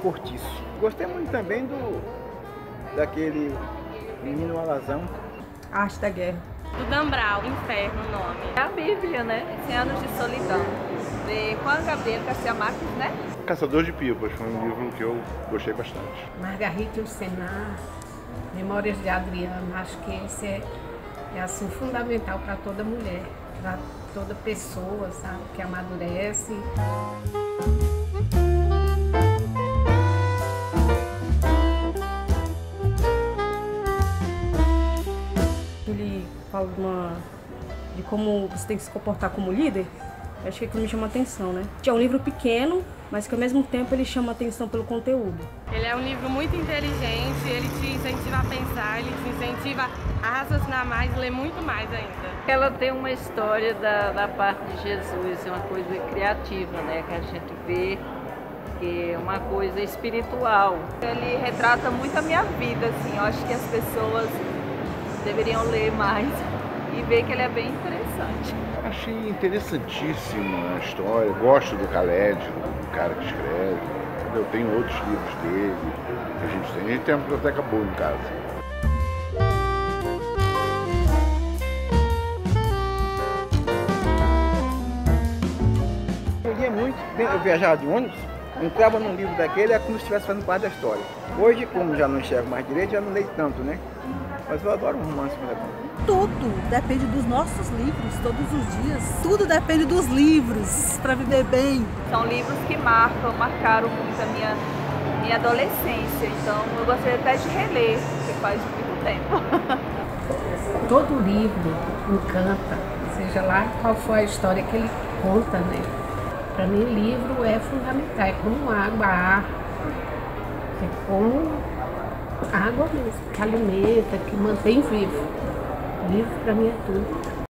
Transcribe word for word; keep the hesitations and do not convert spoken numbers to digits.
Cortiço. Gostei muito também do daquele Menino Alazão. Arte da Guerra. Do Dan Brown, Inferno, o nome. É a Bíblia, né? cem anos de solidão. De Juan Gabriel Garcia Marques, né? Caçador de Pipas, foi um livro que eu gostei bastante. Margarita e o Senar, Memórias de Adriano, acho que esse é, é assim, fundamental para toda mulher, para toda pessoa, sabe, que amadurece. Ele fala de, uma, de como você tem que se comportar como líder. Acho que aquilo me chama atenção, né? É um livro pequeno, mas que ao mesmo tempo ele chama atenção pelo conteúdo. Ele é um livro muito inteligente, ele te incentiva a pensar, ele te incentiva a raciocinar mais, ler muito mais ainda. Ela tem uma história da, da parte de Jesus, uma coisa criativa, né? Que a gente vê que é uma coisa espiritual. Ele retrata muito a minha vida, assim. Eu acho que as pessoas deveriam ler mais e ver que ele é bem interessante. Achei interessantíssima a história, gosto do Khaled, do cara que escreve. Eu tenho outros livros dele, que a gente tem. A gente tem uma biblioteca boa em casa. Eu lia muito, eu viajava de ônibus, entrava num livro daquele, é como se estivesse fazendo parte da história. Hoje, como já não enxergo mais direito, já não leio tanto, né? Mas eu adoro um romance, por exemplo. Tudo depende dos nossos livros, todos os dias. Tudo depende dos livros para viver bem. São livros que marcam, marcaram muito a minha, minha adolescência. Então eu gostaria até de reler, porque faz muito tempo. Todo livro encanta, seja lá qual for a história que ele conta, né? Para mim, livro é fundamental, é como água, ar, é como água mesmo, que alimenta, que mantém vivo. Livro para mim é tudo.